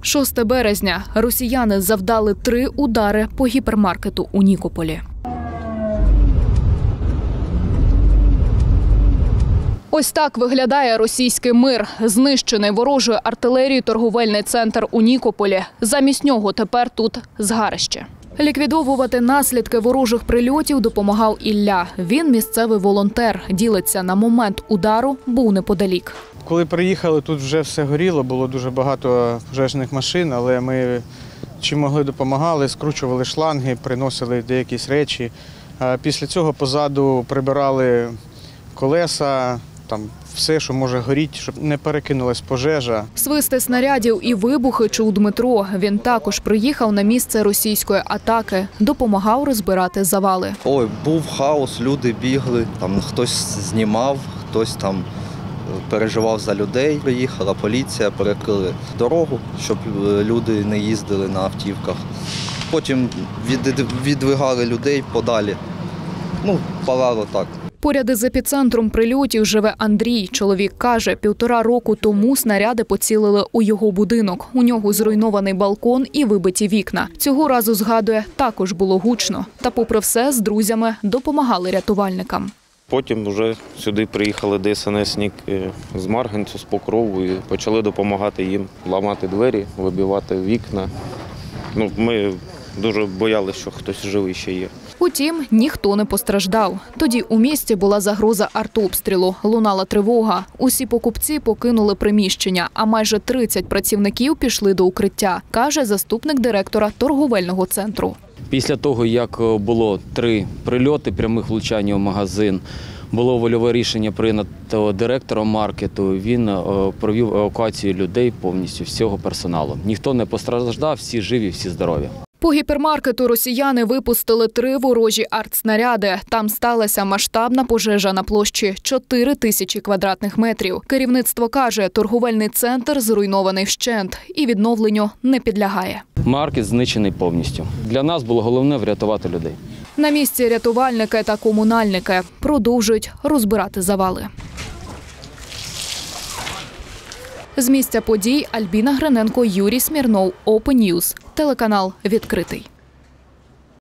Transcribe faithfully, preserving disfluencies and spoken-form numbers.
шостого березня. Росіяни завдали три удари по гіпермаркету у Нікополі. Ось так виглядає російський мир. Знищений ворожою артилерією торговельний центр у Нікополі. Замість нього тепер тут згарище. Ліквідовувати наслідки ворожих прильотів допомагав Ілля. Він місцевий волонтер. Ділиться, на момент удару був неподалік. Коли приїхали, тут вже все горіло, було дуже багато пожежних машин, але ми чим могли допомагали, скручували шланги, приносили деякі речі. Після цього позаду прибирали колеса, там все, що може горіти, щоб не перекинулась пожежа. Свисти снарядів і вибухи чув Дмитро. Він також приїхав на місце російської атаки, допомагав розбирати завали. Ой, був хаос, люди бігли, там хтось знімав, хтось там переживав за людей. Приїхала поліція, перекрили дорогу, щоб люди не їздили на автівках. Потім віддвигали людей подалі. Ну, палало так. Поряд із епіцентром прильотів живе Андрій. Чоловік каже, півтора року тому снаряди поцілили у його будинок. У нього зруйнований балкон і вибиті вікна. Цього разу, згадує, також було гучно. Та попри все, з друзями допомагали рятувальникам. Потім вже сюди приїхали ДСНСники з Марганцю, з Покрову і почали допомагати їм ламати двері, вибивати вікна. Ну, ми дуже боялися, що хтось живий ще є. Утім, ніхто не постраждав. Тоді у місті була загроза артобстрілу, лунала тривога. Усі покупці покинули приміщення, а майже тридцять працівників пішли до укриття, каже заступник директора торговельного центру. Після того, як було три прильоти прямих влучань у магазин, було вольове рішення прийнято директором маркету, він провів евакуацію людей повністю, всього персоналу. Ніхто не постраждав, всі живі, всі здорові. По гіпермаркету росіяни випустили три ворожі артснаряди. Там сталася масштабна пожежа на площі чотири тисячі квадратних метрів. Керівництво каже, торговельний центр зруйнований вщент і відновленню не підлягає. Маркет знищений повністю. Для нас було головне врятувати людей. На місці рятувальники та комунальники продовжують розбирати завали. З місця подій Альбіна Гриненко, Юрій Смірнов, Open News, телеканал «Відкритий».